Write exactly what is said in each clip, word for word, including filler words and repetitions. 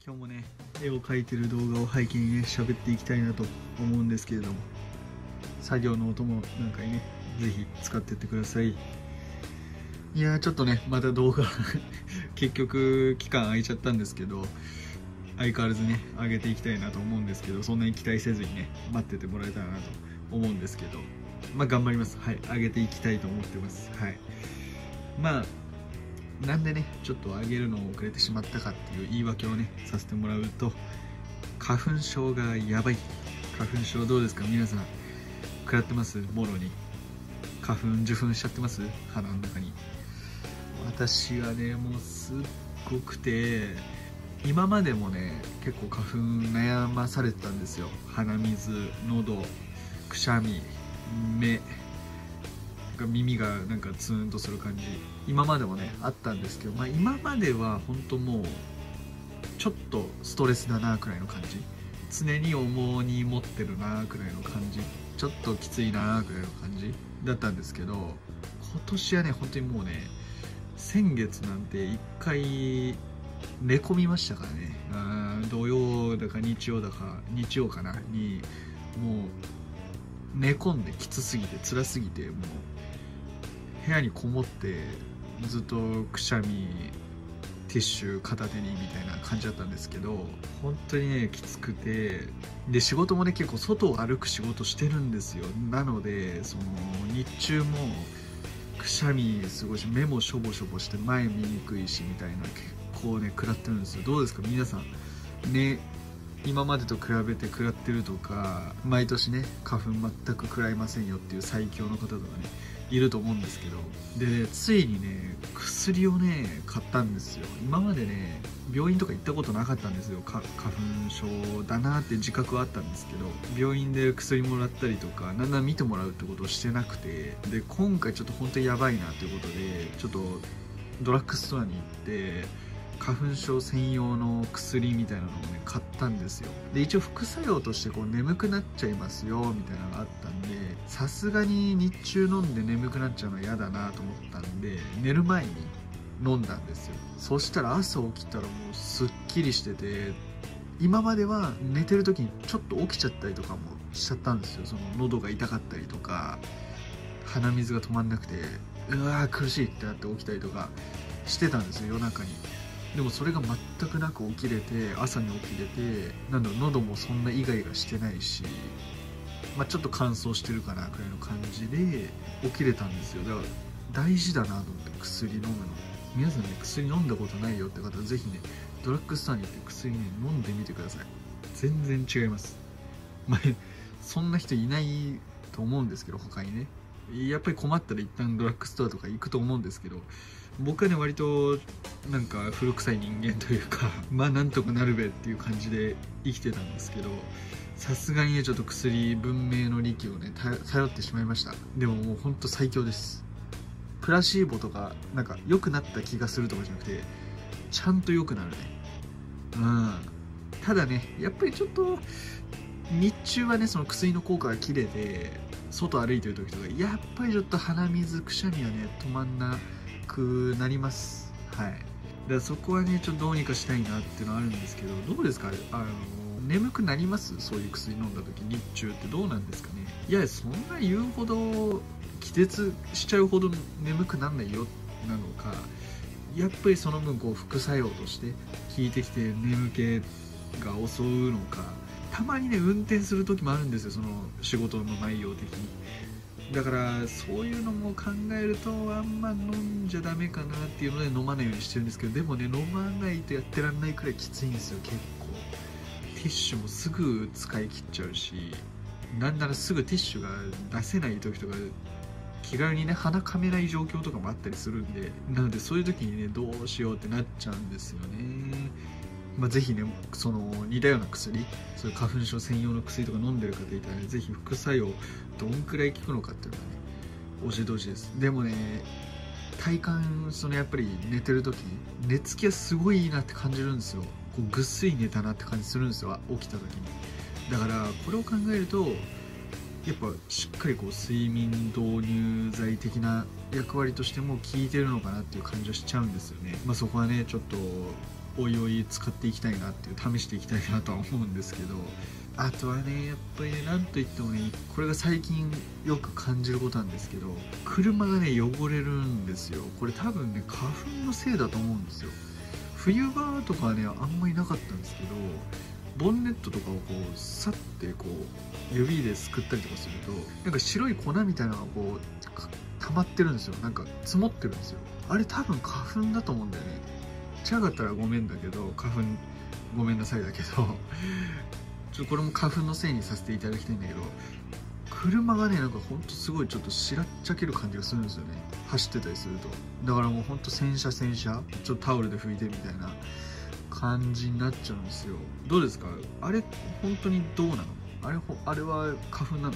今日もね絵を描いてる動画を背景にね喋っていきたいなと思うんですけれども、作業の音もなんかにねぜひ使ってってください。いやーちょっとねまた動画結局期間空いちゃったんですけど、相変わらずね上げていきたいなと思うんですけど、そんなに期待せずにね待っててもらえたらなと思うんですけど、まあ頑張ります。はい、上げていきたいと思ってます。はい、まあなんでねちょっと上げるのを遅れてしまったかっていう言い訳をねさせてもらうと、花粉症がやばい。花粉症どうですか皆さん、食らってます？もろに花粉受粉しちゃってます？鼻の中に。私はねもうすっごくて、今までもね結構花粉悩まされてたんですよ。鼻水、喉、くしゃみ、目、耳がなんかツーンとする感じ、今までもねあったんですけど、まあ、今までは本当もうちょっとストレスだなくらいの感じ、常に重荷持ってるなくらいの感じ、ちょっときついなくらいの感じだったんですけど、今年はね本当にもうね、先月なんて一回寝込みましたからね。あ土曜だか日曜だか日曜かなにもう寝込んで、きつすぎて辛すぎて、もう部屋にこもってずっとくしゃみ、ティッシュ片手にみたいな感じだったんですけど、本当にねきつくて、で仕事もね結構外を歩く仕事してるんですよ。なのでその日中もくしゃみすごいし、目もしょぼしょぼして前見にくいしみたいな、結構ね食らってるんですよ。どうですか皆さんね、今までと比べて食らってるとか、毎年ね花粉全く食らいませんよっていう最強の方とかねいると思うんですけど、で、ね、ついにね薬をね買ったんですよ。今までね病院とか行ったことなかったんですよ。花粉症だなって自覚はあったんですけど、病院で薬もらったりとかなんなら見てもらうってことをしてなくて、で今回ちょっと本当にやばいなということで、ちょっとドラッグストアに行って花粉症専用の薬みたいなのをね買ったんですよ。で一応副作用としてこう眠くなっちゃいますよみたいなのがあったんで、さすがに日中飲んで眠くなっちゃうのは嫌だなと思ったんで、寝る前に飲んだんですよ。そしたら朝起きたらもうすっきりしてて、今までは寝てる時にちょっと起きちゃったりとかもしちゃったんですよ。その喉が痛かったりとか鼻水が止まんなくてうわー苦しいってなって起きたりとかしてたんですよ夜中に。でもそれが全くなく起きれて、朝に起きれて、なんだろう、喉もそんなイガイガしてないし、まあ、ちょっと乾燥してるかなくらいの感じで起きれたんですよ。だから大事だなと思って薬飲むの。皆さんね薬飲んだことないよって方はぜひねドラッグストアに行って薬ね飲んでみてください。全然違います。まあそんな人いないと思うんですけど、他にねやっぱり困ったら一旦ドラッグストアとか行くと思うんですけど、僕はね割となんか古臭い人間というかまあなんとかなるべっていう感じで生きてたんですけど、さすがにねちょっと薬、文明の利器をね頼ってしまいました。でももうほんと最強です。プラシーボとかなんか良くなった気がするとかじゃなくて、ちゃんと良くなるね。うん、ただねやっぱりちょっと日中はねその薬の効果が切れて外歩いてる時とかやっぱりちょっと鼻水、くしゃみはね止まんなくなります。はい、だからそこはねちょっとどうにかしたいなっていうのはあるんですけど、どうですかあの眠くなります？そういう薬飲んだ時日中ってどうなんですかね。いやそんな言うほど気絶しちゃうほど眠くなんないよなのか、やっぱりその分こう副作用として効いてきて眠気が襲うのか、たまにね運転する時もあるんですよ、その仕事の内容的に。だからそういうのも考えるとあんま飲んじゃダメかなっていうので飲まないようにしてるんですけど、でもね飲まないとやってらんないくらいきついんですよ。結構ティッシュもすぐ使い切っちゃうし、なんならすぐティッシュが出せない時とか気軽にね鼻かめない状況とかもあったりするんで、なのでそういう時にねどうしようってなっちゃうんですよね。まあ、ぜひねその似たような薬、そういう花粉症専用の薬とか飲んでる方いたら、ね、ぜひ副作用どんくらい効くのかっていうのはね教えてほしいです。でもね体感そのやっぱり寝てる時寝つきはすごいいいなって感じるんですよ。こうぐっすり寝たなって感じするんですよ、起きた時に。だからこれを考えるとやっぱしっかりこう睡眠導入剤的な役割としても効いてるのかなっていう感じはしちゃうんですよね。まあそこはねちょっとおいおい使っていきたいなっていう試していきたいなとは思うんですけど、あとはねやっぱりねなんといってもねこれが最近よく感じることなんですけど、車がね汚れるんですよ。これ多分ね花粉のせいだと思うんですよ。冬場とかはねあんまりなかったんですけど、ボンネットとかをこうさってこう指ですくったりとかするとなんか白い粉みたいなのがこう溜まってるんですよ。なんか積もってるんですよ。あれ多分花粉だと思うんだよね。違かったらごめんだけど、花粉ごめんなさいだけどちょっとこれも花粉のせいにさせていただきたいんだけど、車がねなんかほんとすごいちょっとしらっちゃける感じがするんですよね、走ってたりすると。だからもうほんと洗車洗車ちょっとタオルで拭いてみたいな感じになっちゃうんですよ。どうですかあれ、本当にどうなのあれ、あれは花粉なの、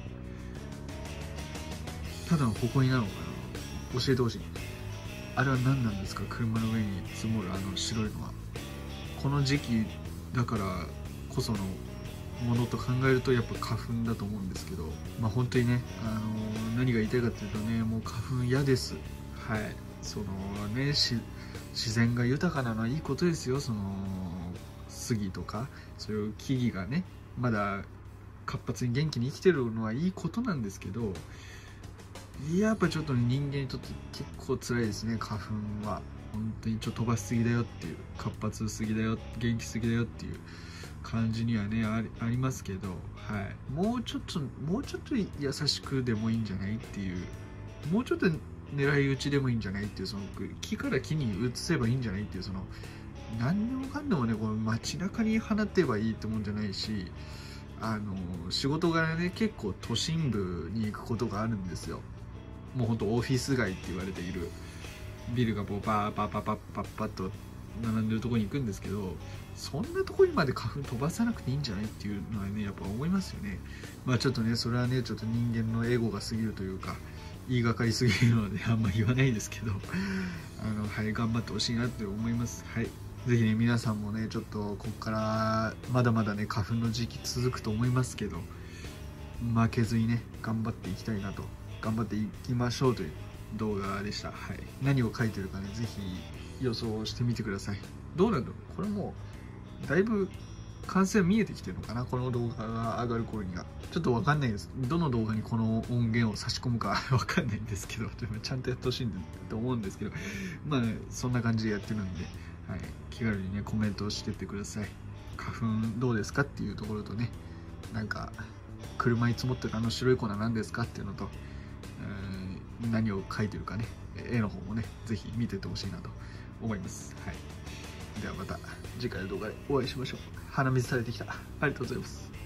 ただの埃なのかな、教えてほしい。あれは何なんですか、車の上に積もるあの白いのは。この時期だからこそのものと考えるとやっぱ花粉だと思うんですけど、まあ本当にね、あのー、何が言いたいかっていうとね、もう花粉嫌です。はい、そのねし自然が豊かなのはいいことですよ。その杉とかそういう木々がねまだ活発に元気に生きてるのはいいことなんですけど、やっぱちょっと人間にとって結構辛いですね、花粉は。本当にちょっと飛ばしすぎだよっていう、活発すぎだよ、元気すぎだよっていう感じにはね あり、ありますけど、はい、もうちょっともうちょっと優しくでもいいんじゃないっていう、もうちょっと狙い撃ちでもいいんじゃないっていう、その木から木に移せばいいんじゃないっていう、その何でもかんでもねこの街中に放てばいいってもんじゃないし、あの仕事柄ね結構都心部に行くことがあるんですよ。もうほんとオフィス街って言われているビルがこうバーパーパーパーパッパッと並んでるところに行くんですけど、そんなところにまで花粉飛ばさなくていいんじゃないっていうのはねやっぱ思いますよね。まあちょっとねそれはねちょっと人間のエゴが過ぎるというか言いがかりすぎるのであんま言わないですけどあのはい頑張ってほしいなって思います。はい、ぜひね皆さんもねちょっとここからまだまだね花粉の時期続くと思いますけど、負けずにね頑張っていきたいなと、頑張っていきましょうという動画でした。はい、何を書いてるかねぜひ予想してみてください。どうなんだろう、これもうだいぶ完成見えてきてるのかな、この動画が上がる頃には。ちょっと分かんないです、どの動画にこの音源を差し込むか分かんないんですけど、でもちゃんとやってほしいんだと思うんですけど、まあ、ね、そんな感じでやってるんで、はい、気軽にねコメントをしてってください。花粉どうですかっていうところとね、なんか車に積もってるあの白い粉なんですかっていうのと、えー、何を書いてるかね、絵の方もねぜひ見ててほしいなと思います。はい、ではまた次回の動画でお会いしましょう。鼻水垂れてきた。ありがとうございます。